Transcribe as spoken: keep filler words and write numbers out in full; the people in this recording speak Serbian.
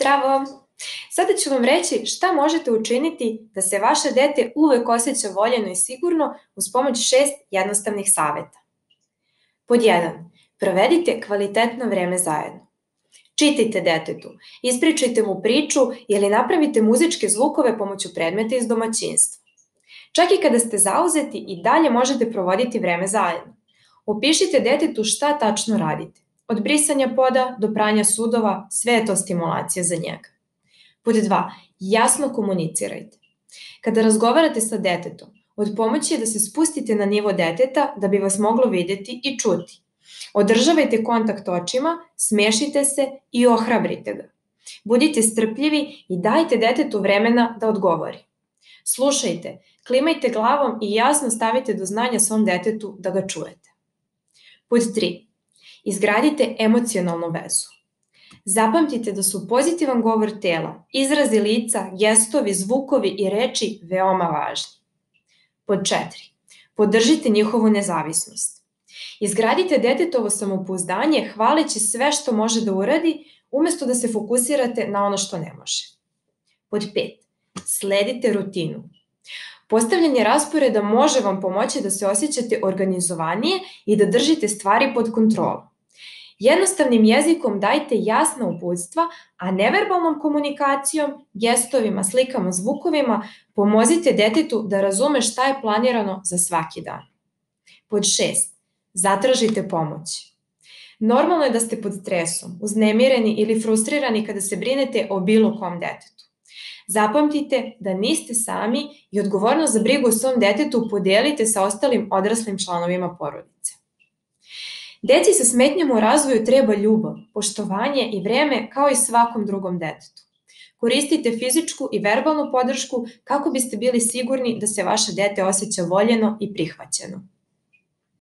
Zdravo! Sada ću vam reći šta možete učiniti da se vaše dete uvek osjeća voljeno i sigurno uz pomoć šest jednostavnih saveta. Pod jedan. Provedite kvalitetno vreme zajedno. Čitajte detetu, ispričajte mu priču ili napravite muzičke zvukove pomoću predmeta iz domaćinstva. Čak i kada ste zauzeti i dalje možete provoditi vreme zajedno. Opišite detetu šta tačno radite. Od brisanja poda do pranja sudova, sve je to stimulacija za njega. Pod dva. Jasno komunicirajte. Kada razgovarate sa detetom, od pomoći je da se spustite na nivo deteta da bi vas moglo videti i čuti. Održavajte kontakt očima, smešite se i ohrabrite ga. Budite strpljivi i dajte detetu vremena da odgovori. Slušajte, klimajte glavom i jasno stavite do znanja svom detetu da ga čujete. Pod tri. Izgradite emocionalnu vezu. Zapamtite da su pozitivan govor tela, izrazi lica, gestovi, zvukovi i reči veoma važni. Pod četiri. Podržite njihovu nezavisnost. Izgradite detetovo samopouzdanje hvaleći sve što može da uradi, umesto da se fokusirate na ono što ne može. Pod pet. Sledite rutinu. Postavljanje rasporeda može vam pomoći da se osjećate organizovanije i da držite stvari pod kontrolom. Jednostavnim jezikom dajte jasna uputstva, a neverbalnom komunikacijom, gestovima, slikama, zvukovima pomozite detetu da razume šta je planirano za svaki dan. Pod šest. Zatražite pomoć. Normalno je da ste pod stresom, uznemireni ili frustrirani kada se brinete o bilo kom detetu. Zapamtite da niste sami i odgovornost za brigu o svom detetu podelite sa ostalim odraslim članovima porodice. Deci sa smetnjama u razvoju treba ljubav, poštovanje i vreme kao i svakom drugom detetu. Koristite fizičku i verbalnu podršku kako biste bili sigurni da se vaše dete osjeća voljeno i prihvaćeno.